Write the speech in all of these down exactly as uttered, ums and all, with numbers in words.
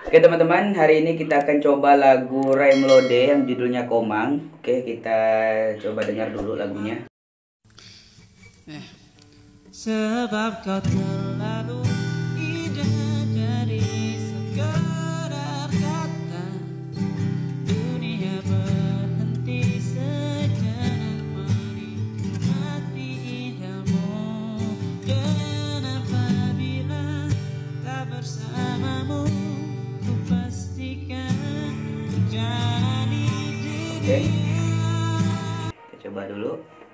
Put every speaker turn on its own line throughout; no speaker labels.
Oke teman-teman, hari ini kita akan coba lagu Ray Melode yang judulnya Komang. Oke, kita coba dengar dulu lagunya.
Eh, sebab kau terlalu indah dari sekedar kata. Dunia berhenti sejenak menikmati indahmu. Dan apabila tak bersamamu, ku pastikan menjalani
Oke,
dunia.
kita coba dulu.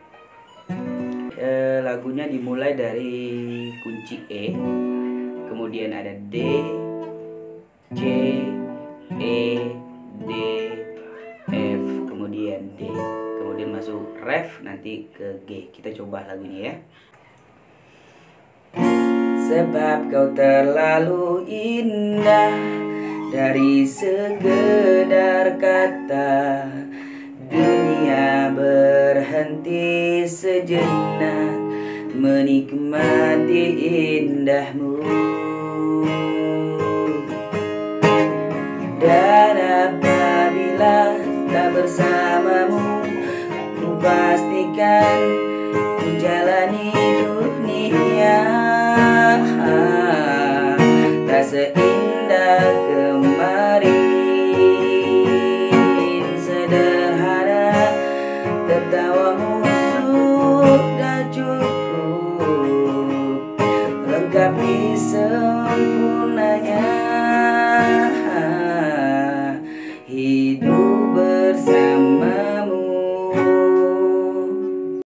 E, lagunya dimulai dari kunci E, kemudian ada D, C, E, D, F, kemudian D, kemudian masuk ref, nanti ke G. Kita coba lagunya ya. Sebab kau terlalu indah dari sekedar kata. Dunia berhenti sejenak menikmati indahmu. Dan apabila tak bersamamu, ku pastikan ku jalani dunia tak seindah